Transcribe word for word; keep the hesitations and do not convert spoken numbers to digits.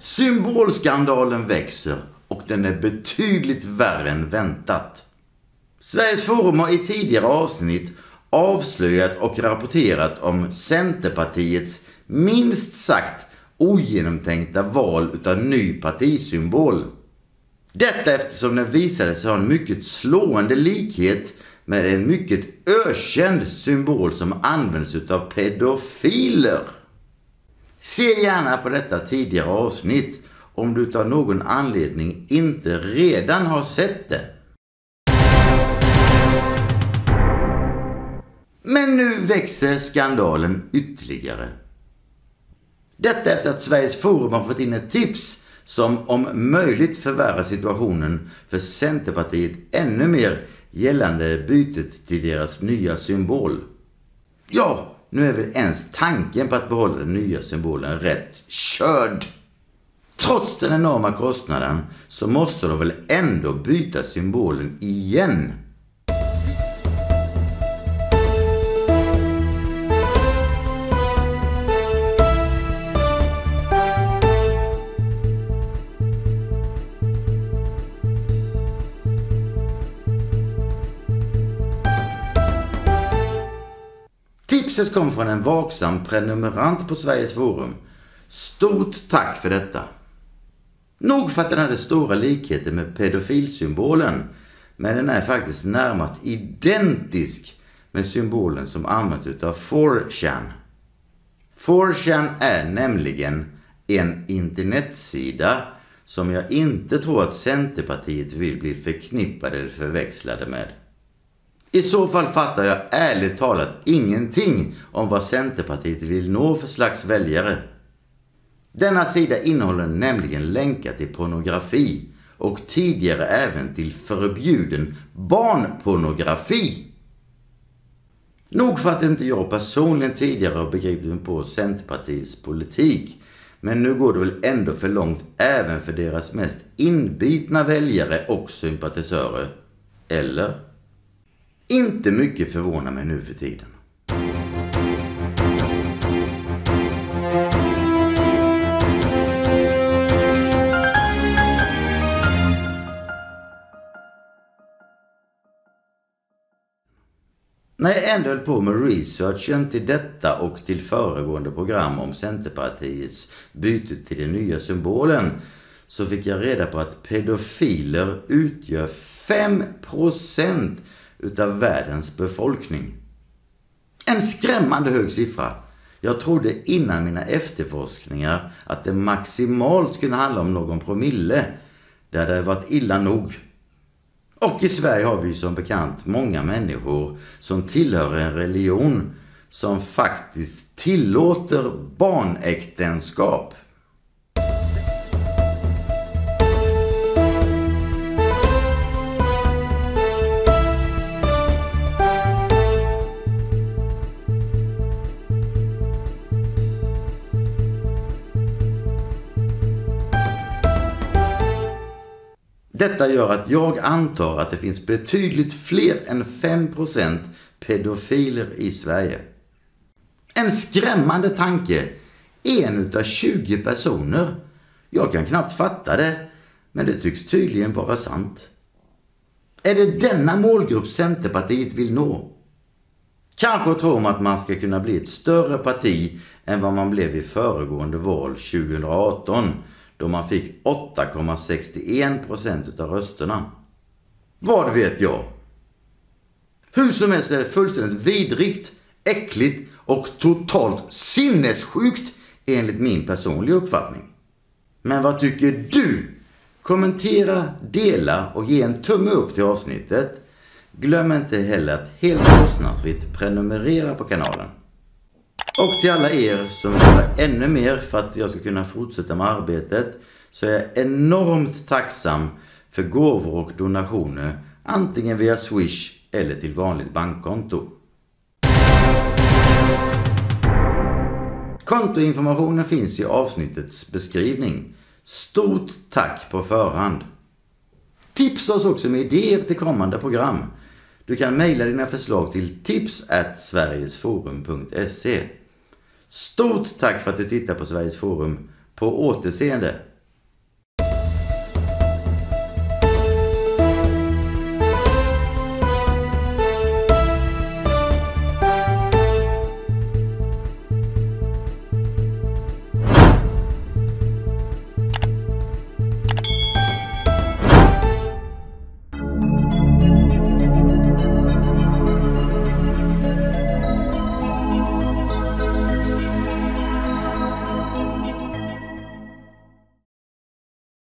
Symbolskandalen växer och den är betydligt värre än väntat. Sveriges Forum har i tidigare avsnitt avslöjat och rapporterat om Centerpartiets minst sagt ogenomtänkta val utav ny partisymbol. Detta eftersom den visade sig ha en mycket slående likhet med en mycket ökänd symbol som används utav pedofiler. Se gärna på detta tidigare avsnitt om du av någon anledning inte redan har sett det. Men nu växer skandalen ytterligare. Detta efter att Sveriges Forum har fått in ett tips som om möjligt förvärrar situationen för Centerpartiet ännu mer gällande bytet till deras nya symbol. Ja, nu är väl ens tanken på att behålla den nya symbolen rätt körd. Trots den enorma kostnaden så måste de väl ändå byta symbolen igen. Tipset kom från en vaksam prenumerant på Sveriges Forum. Stort tack för detta. Nog för att den hade stora likheter med pedofilsymbolen, men den är faktiskt närmast identisk med symbolen som används utav four chan. four chan är nämligen en internetsida som jag inte tror att Centerpartiet vill bli förknippade eller förväxlade med. I så fall fattar jag ärligt talat ingenting om vad Centerpartiet vill nå för slags väljare. Denna sida innehåller nämligen länkar till pornografi och tidigare även till förbjuden barnpornografi. Nog för att inte jag personligen tidigare har begripit mig på Centerpartiets politik, men nu går det väl ändå för långt även för deras mest inbitna väljare och sympatisörer. Eller? Inte mycket förvånar mig nu för tiden. När jag ändå höll på med researchen till detta och till föregående program om Centerpartiets byte till den nya symbolen så fick jag reda på att pedofiler utgör fem procent utav världens befolkning. En skrämmande hög siffra. Jag trodde innan mina efterforskningar att det maximalt kunde handla om någon promille. Där det varit illa nog. Och i Sverige har vi som bekant många människor som tillhör en religion som faktiskt tillåter barnäktenskap. Detta gör att jag antar att det finns betydligt fler än fem procent pedofiler i Sverige. En skrämmande tanke. En utav tjugo personer. Jag kan knappt fatta det, men det tycks tydligen vara sant. Är det denna målgrupp Centerpartiet vill nå? Kanske tror man att man ska kunna bli ett större parti än vad man blev i föregående val tjugo arton. Då man fick åtta komma sextioen procent av rösterna. Vad vet jag? Hur som helst är det fullständigt vidrigt, äckligt och totalt sinnessjukt enligt min personliga uppfattning. Men vad tycker du? Kommentera, dela och ge en tumme upp till avsnittet. Glöm inte heller att helt kostnadsfritt prenumerera på kanalen. Och till alla er som vill göra ännu mer för att jag ska kunna fortsätta med arbetet så är jag enormt tacksam för gåvor och donationer antingen via Swish eller till vanligt bankkonto. Kontoinformationen finns i avsnittets beskrivning. Stort tack på förhand. Tipsa oss också med idéer till kommande program. Du kan mejla dina förslag till tips at sverigesforum punkt se. Stort tack för att du tittar på Sveriges Forum. På återseende!